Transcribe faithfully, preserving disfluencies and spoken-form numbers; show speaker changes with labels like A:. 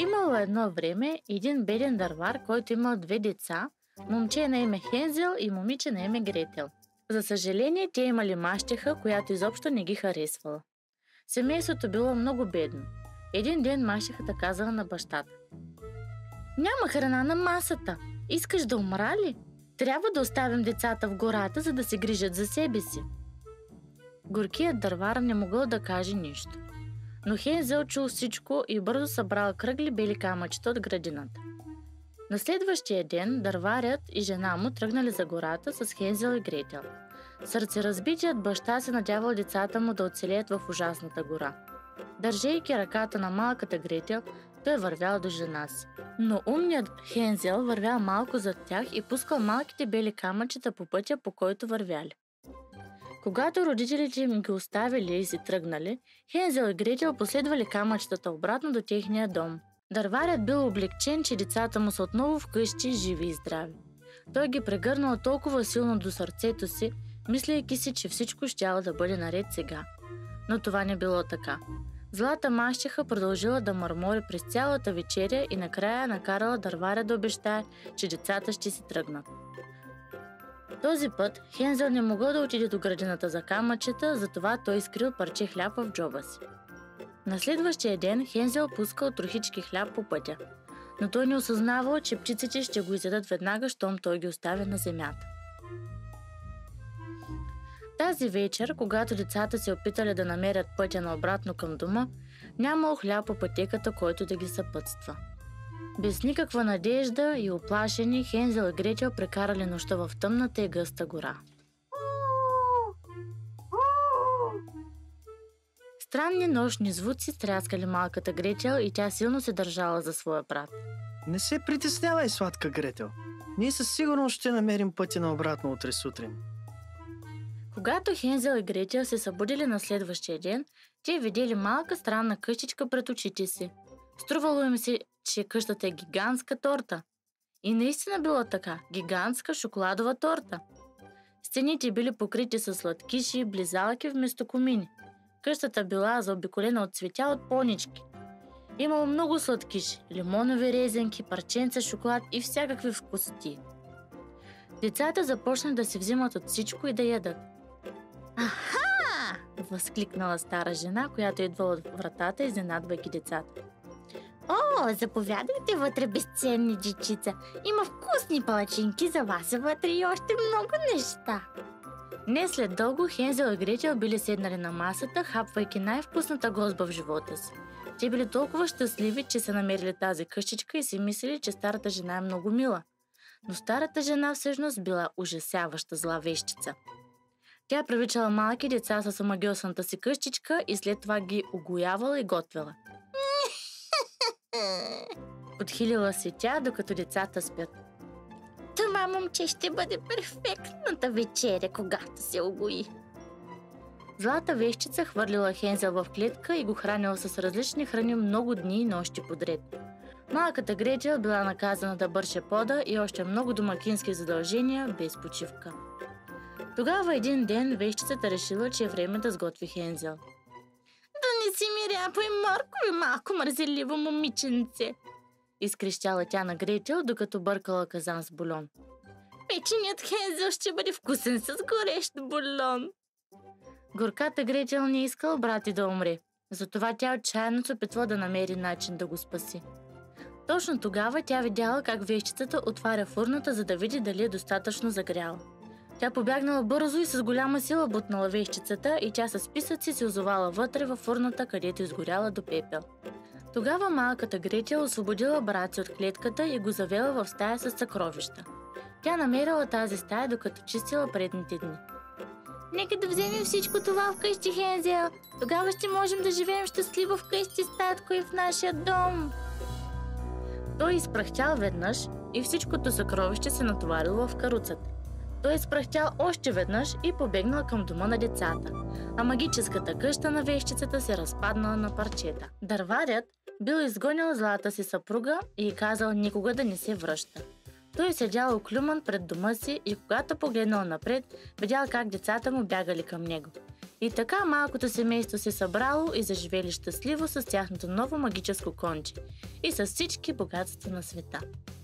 A: Имало едно време един беден дървар, който имал две деца, момче на име Хензел и момиче на име Гретел. За съжаление, те имали мащеха, която изобщо не ги харесвала. Семейството било много бедно. Един ден мащехата казала на бащата: „Няма храна на масата. Искаш да умра ли? Трябва да оставим децата в гората, за да се грижат за себе си.“ Горкият дървар не могъл да каже нищо. Но Хензел чул всичко и бързо събрал кръгли бели камъчета от градината. На следващия ден дърварят и жена му тръгнали за гората с Хензел и Гретел. Сърцеразбитият баща се надявал децата му да оцелеят в ужасната гора. Държейки ръката на малката Гретел, той вървял до жена си. Но умният Хензел вървял малко зад тях и пускал малките бели камъчета по пътя, по който вървяли. Когато родителите им ги оставили и си тръгнали, Хензел и Гретел последвали камъчетата обратно до техния дом. Дърварят бил облегчен, че децата му са отново вкъщи, живи и здрави. Той ги прегърнал толкова силно до сърцето си, мислейки си, че всичко щяло да бъде наред сега. Но това не било така. Злата мащеха продължила да мърмори през цялата вечеря и накрая накарала дърваря да обещае, че децата ще си тръгнат. Този път Хензел не могъл да отиде до градината за камъчета, затова той изкрил парче хляб в джоба си. На следващия ден Хензел пускал трохички хляб по пътя, но той не осъзнавал, че птиците ще го изядат веднага, щом той ги оставя на земята. Тази вечер, когато децата се опитали да намерят пътя наобратно към дома, нямал хляб по пътеката, който да ги съпътства. Без никаква надежда и оплашени, Хензел и Гретел прекарали нощта в тъмната и гъста гора. Странни нощни звуци стряскали малката Гретел и тя силно се държала за своя брат.
B: „Не се притеснявай, сладка Гретел. Ние със сигурност ще намерим пътя наобратно утре сутрин.“
A: Когато Хензел и Гретел се събудили на следващия ден, те видели малка странна къщичка пред очите си. Струвало им се, че къщата е гигантска торта. И наистина било така – гигантска шоколадова торта. Стените били покрити с сладкиши и близалки вместо комини. Къщата била заобиколена от цветя от понички. Имало много сладкиши, лимонови резенки, парченца шоколад и всякакви вкусоти. Децата започнали да си взимат от всичко и да ядат. „Аха!“ възкликнала стара жена, която идвала от вратата, изненадвайки децата. „О, заповядайте вътре, безценни дечица! Има вкусни палачинки за вас вътре и още много неща!“ Не след дълго Хензел и Гретел били седнали на масата, хапвайки най-вкусната гозба в живота си. Те били толкова щастливи, че са намерили тази къщичка и си мислили, че старата жена е много мила. Но старата жена всъщност била ужасяваща зла вещица. Тя привичала малки деца с омагьосаната си къщичка и след това ги угоявала и готвела. Подхилила се тя, докато децата спят. „Това момче ще бъде перфектната вечеря, когато се угои.“ Злата вещица хвърлила Хензел в клетка и го хранила с различни храни много дни и нощи подред. Малката Гретел била наказана да бърше пода и още много домакински задължения без почивка. Тогава един ден вещицата решила, че е време да сготви Хензел. „Донеси ми ряпо и моркови, малко мързеливо момиченце!“ изкрещяла тя на Гретел, докато бъркала казан с бульон. „Печеният Хензел ще бъде вкусен с горещ бульон!“ Горката Гретел не искала брат и да умре, затова тя отчаяно се опитва да намери начин да го спаси. Точно тогава тя видяла как вещицата отваря фурната, за да види дали е достатъчно загряла. Тя побягнала бързо и с голяма сила бутнала вещицата и тя с писъци се озовала вътре във фурната, където изгоряла до пепел. Тогава малката Гретел освободила брат си от клетката и го завела в стая с съкровища. Тя намерила тази стая, докато чистила предните дни. „Нека да вземем всичко това вкъщи, Хензел. Тогава ще можем да живеем щастливо вкъщи с татко и в нашия дом.“ Той изпрахтял веднъж и всичкото съкровище се натоварило в каруцата. Той изпрахтял още веднъж и побегнал към дома на децата, а магическата къща на вещицата се разпаднала на парчета. Дърварят бил изгонил злата си съпруга и казал никога да не се връща. Той седял оклюман пред дома си и когато погледнал напред, видял как децата му бягали към него. И така малкото семейство се събрало и заживели щастливо с тяхното ново магическо конче и с всички богатства на света.